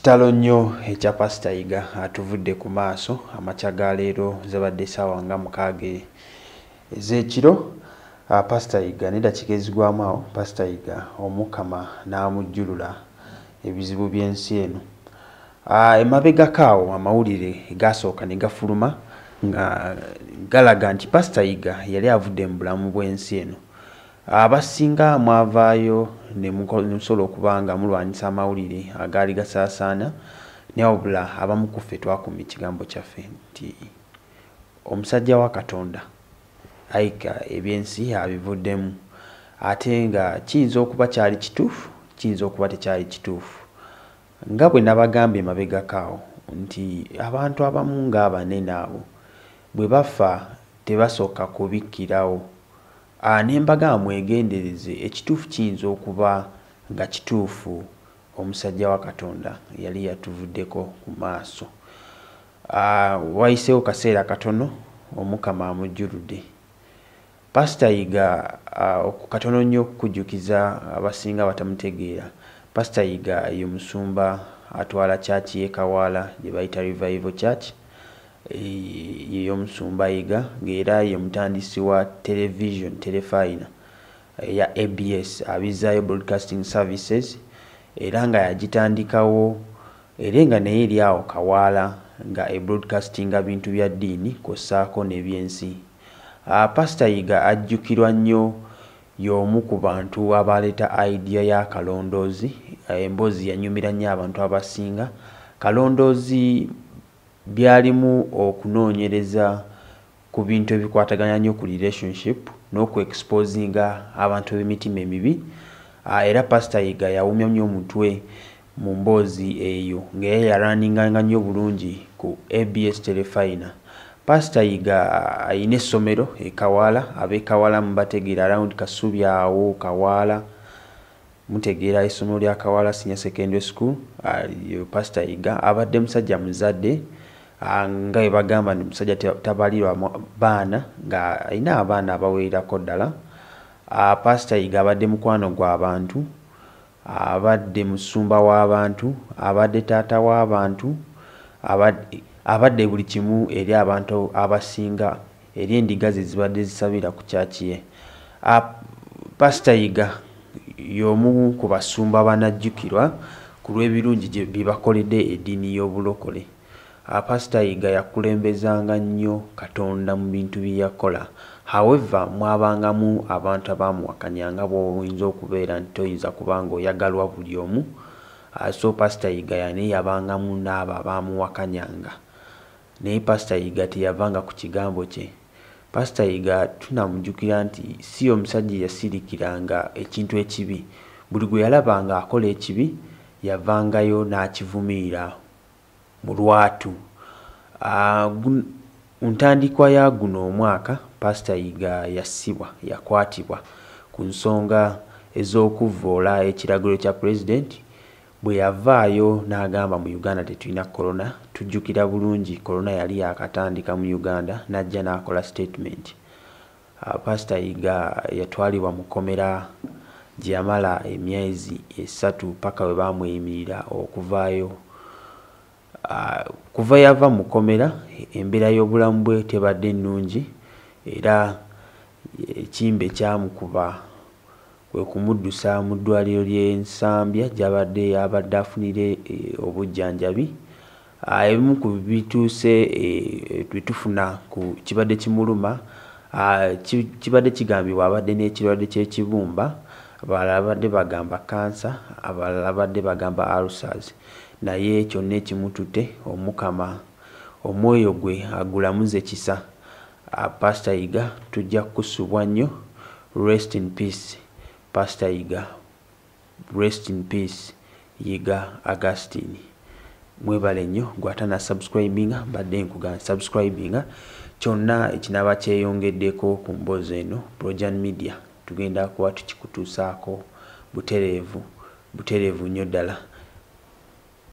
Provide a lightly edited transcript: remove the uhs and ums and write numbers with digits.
Kitalo nnyo ekya Pastor Yiga atuvudde ku maaso amakya ga leero zabadde ssaawa nga 6 ez'ekiro. Pastor Yiga n'eddakiika ezigwamu awo Pastor Yiga Omukama n'amujjulula ebizibu by'ensi eno. Emabegako awo amawulire gasooka ne gafuluma nga galaga nti Pastor Yiga yali avudde mu bulamu bw'ensi eno. Abasinga mwavaayo ne musobola okuba nga mulwanyisa amawulire agaali gasaasaana naye wabula abamu ku ffe twakuuma ekigambo kyaffe nti omusajja wa Katonda ayika ebyensi abivuddemu, ate nga kiyinza okuba kyali kituufu, kiyinza okuba tekyali kituufu. Nga bwe nabagambye emabegako awo nti abantu abamu ng'abanene abo bwe bafa tebasooka kubikkirawo. Nembaga mwegendereze, ekituufu kiyinza okuba nga kituufu, omusajja wa Katonda yali yatuvuddeko ku maaso. Wayiseewo kaseera katono Omukama amujjuludde. Pastor Yiga katono nnyo okukujjukiza abasinga batamutegeera. Pastor Yiga ye musumba atwala church y'e Kawaala gye bayita Revival Church. Ye omusumba Yiga ng'era ye mutandisi wa television telefayina ya ABS Abizaayo Broadcasting Services, era nga yagitandikawo era nga naye eri awo Kawaala nga broadcastinga bintu bya ddiini kw'ossaako n'ebyensi. Pastor Yiga ajjukirwa nnyo y'omu ku bantu abaleeta idea ya kalondoozi. Emboozi yanyumira nnyo abantu abasinga. Kalondoozi byalimu okunoonyereza ku bintu ebikwataganya nnyo ku relationship n'oku-exposinga abantu b'emitima emibi. Era Pastor Yiga yawumya nnyo omutwe mu mboozi eyo ng'era yaraninganga nnyo bulungi ku ABS telefayina. Pastor Yiga ayina essomero e Kawaala. Ab'e Kawaala mubategeera around Kasubi awo Kawaala, mutegeera essomero lya Kawaala Senior Secondary School. Pastor Yiga abadde musajja muzadde, nga bwe bagamba nti musajja tabalirwa baana, nga alina abaana abawererako ddala. Pastor Yiga abadde mukwano gw'abantu, abadde musumba w'abantu, abadde taata w'abantu, abadde buli kimu eri abantu abasinga, eri endiga ze zibadde zisabira ku kyaki ye. Pastor Yiga y'omu ku basumba abanajjukirwa ku lw'ebirungi bye bakoledde eddiini y'obulokole. Pastor Yiga yakulembezanga nnyo Katonda mu bintu bye yakola. However, mwabangamu abantu abamuwakanyanga bw'oyinza okubeera nti toyinza kuba ng'oyagalwa buli omu. So Pastor Yiga yani yabangamu n'abo abamuwakanyanga. Naye Pastor Yiga teyavanga ku kigambo kye. Pastor Yiga tunamujjukira nti si omusajja yasirikiranga ekintu ekibi. Buli gwe yalabanga akola ekibi yavangayo n'akivumirira mu lwatu. Ntandikwa ya guno omwaka Pastor Yiga yakwatibwa ku nsonga ez'okuvvoola ekiragiro kya President. Bwe yavaayo n'agamba mu Uganda tetulina corona. Tujjukira bulungi corona yali yakatandika mu Uganda, n'ajja n'akola statement. Pastor Yiga yatwalibwa mu kkomera gye yamala emyezi 3 paka we bamweyimirira okuvaayo. Kuva yava mu kkomera embeera y'obulamu bwe tebadde nnungi, era ekimbe kyamukuba kwe kumuddusa mu ddwaliro ly'Ensambya gy'abadde afunire obujjanjabi. Ebimu ku bituuse bitufuna ku kibadde kimuluma, kibadde kigambibwa abadde n'ekirwadde ky'ekibumba, abalala badde bagamba kansa, abalala badde bagamba ulcers. Naye kyonna ekimutute Omukama omwoyo gwe agulamuze kisa. Pastor Yiga tujja kukusubwa nnyo. Rest in peace Pastor Yiga. Rest in peace Yiga Augustine. Mwebale nnyo gwatana subscribinga, badde nkugana subscribinga. Kyonna ekinaba kyeyongeddeko ku mboozi eno Projan Media tugenda kuba tukikutuusaako butereevu nnyo ddala.